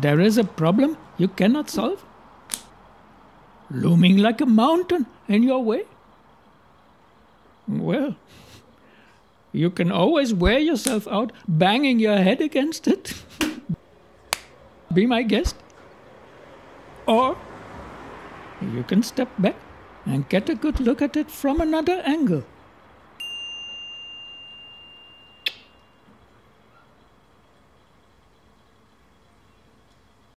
there is a problem you cannot solve? Looming like a mountain in your way? Well, you can always wear yourself out banging your head against it. Be my guest. Or you can step back and get a good look at it from another angle.